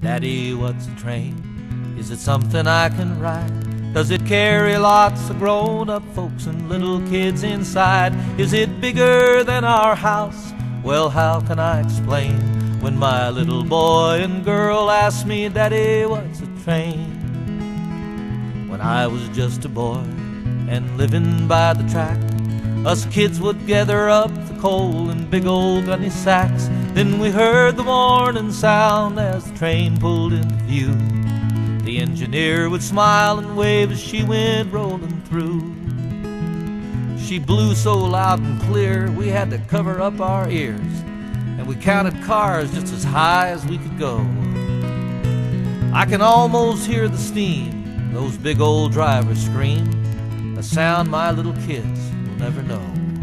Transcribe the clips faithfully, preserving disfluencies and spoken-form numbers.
Daddy, what's a train? Is it something I can ride? Does it carry lots of grown-up folks and little kids inside? Is it bigger than our house? Well, how can I explain when my little boy and girl ask me, Daddy, what's a train? When I was just a boy and living by the track, us kids would gather up the coal in big old gunny sacks. Then we heard the morning sound as the train pulled into view. The engineer would smile and wave as she went rolling through. She blew so loud and clear we had to cover up our ears, and we counted cars just as high as we could go. I can almost hear the steam those big old drivers scream, a sound my little kids will never know.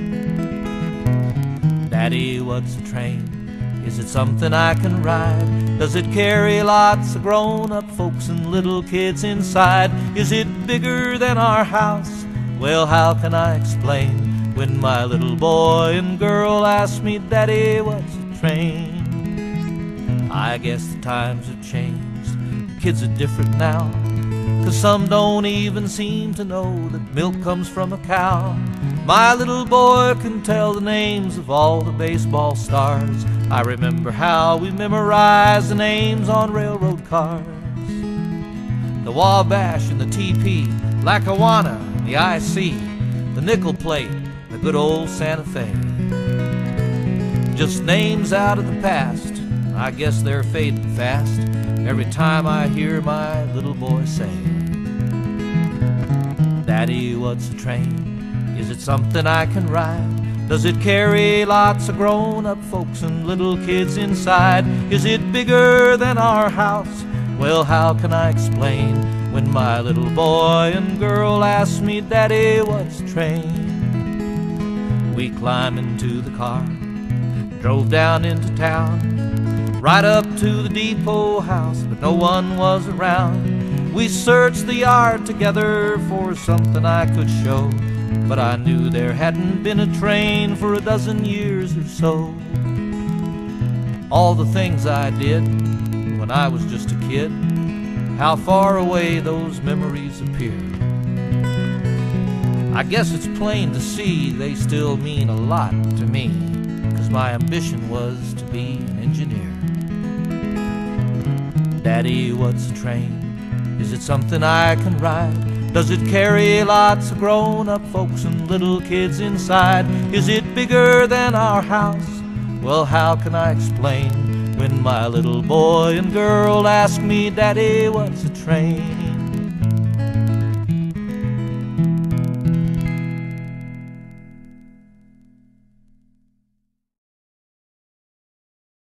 Daddy, what's a train? Is it something I can ride? Does it carry lots of grown-up folks and little kids inside? Is it bigger than our house? Well, how can I explain when my little boy and girl ask me, Daddy, what's a train? I guess the times have changed, the kids are different now, 'cause some don't even seem to know that milk comes from a cow. My little boy can tell the names of all the baseball stars. I remember how we memorized the names on railroad cars. The Wabash and the T P, Lackawanna and the I C, the Nickel Plate, the good old Santa Fe. Just names out of the past, I guess they're fading fast every time I hear my little boy say, Daddy, what's a train? Is it something I can ride? Does it carry lots of grown-up folks and little kids inside? Is it bigger than our house? Well, how can I explain when my little boy and girl ask me, Daddy, what's a train? We climbed into the car, drove down into town, right up to the depot house, but no one was around. We searched the yard together for something I could show, but I knew there hadn't been a train for a dozen years or so. All the things I did when I was just a kid, how far away those memories appear. I guess it's plain to see they still mean a lot to me, 'cause my ambition was to be an engineer. Daddy, what's a train? Is it something I can ride? Does it carry lots of grown-up folks and little kids inside? Is it bigger than our house? Well, how can I explain when my little boy and girl ask me, Daddy, what's a train?